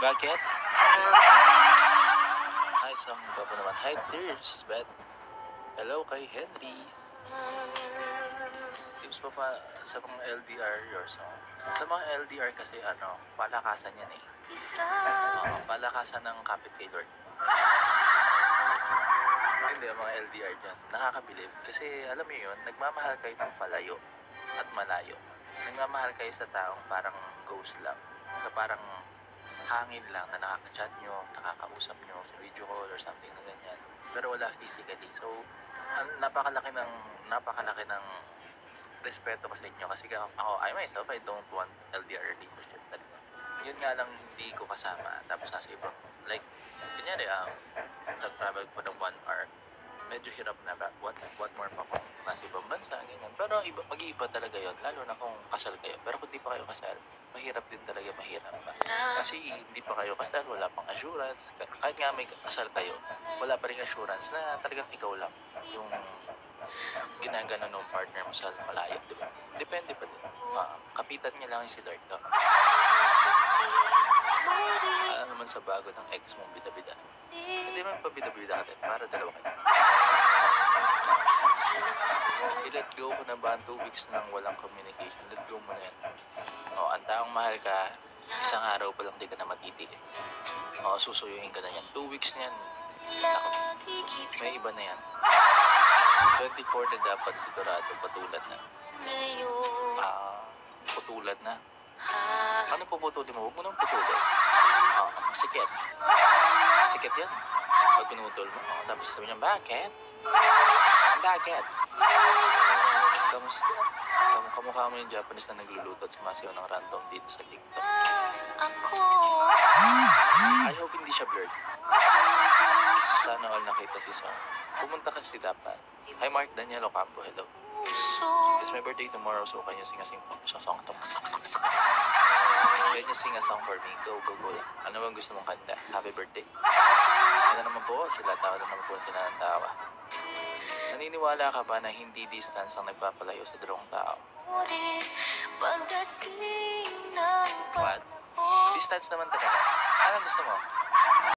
Bakit? Hi, song ka po naman. Hi, Tears, Bet. Hello kay Henry. Tips pa sa mga LDR your song. Sa mga LDR kasi palakasan yan eh. Palakasan ng kapit kay Lord. Hindi, mga LDR dyan. Nakakabilib. Kasi alam mo yun, nagmamahal kayo ng palayo at malayo. Nagmamahal kayo sa taong parang ghost lang. Sa parang hangin lang na nakaka-chat nyo, nakakausap nyo sa video call or something na ganyan. Pero wala physically. So, napakalaki ng respeto ko sa inyo. Kasi ako, I myself, I don't want LDR relationship talaga. Yun nga lang hindi ko kasama. Tapos nasa ibang, like, kunyari, nag-travel ko ng 1 hour. Medyo hirap na ba? What more pa kung nasa ibang bansa, ganyan. Pero mag-iiba talaga yun, lalo na kung kasal kayo. Pero kung di pa kayo kasal, mahirap din talaga, mahirap pa. Kasi hindi pa kayo kasal, wala pang assurance. Kahit nga may kasal kayo, wala pa rin assurance na talagang ikaw lang yung ginagano ng partner mo sa malayo, di ba? Depende pa din. Kapitan niya lang yung si Lord, no? Alam naman sa bago ng ex mong bida-bida. Hindi man pa bida-bida ka din, para dalawa kayo. I-let go ko na ba 2 weeks nang walang communication? Let go mo na yan. Ang taong mahal ka, isang araw pa lang di ka na matitigil. Susuyuhin ka na yan. 2 weeks na yan. May iba na yan. 24 na dapat sigurado, patulan na. Putulan na. Ano puputulin mo? Huwag mo nang putulin. Sikit. Sikit yan. Pag pinutol mo, tapos sabi niya, bakit? Bakit? Kamusta? Kamukha mo yung Japanese na nagluluto at sumasayaw ng random dito sa TikTok. I hope hindi siya blurred. Sana all nakita si Song. Pumunta kasi dapat. Hi Mark Daniel Ocampo, hello. It's my birthday tomorrow, so can you sing a song to? Can you sing a song for me? Go, go, go. Ano bang gusto mong kanta? Happy birthday. Ano naman po sila, tawa na naman po sila ng tawa. Naniniwala ka ba na hindi distance ang nagpapalayo sa dalawang tao? What? Distance naman talaga. Anong gusto mo?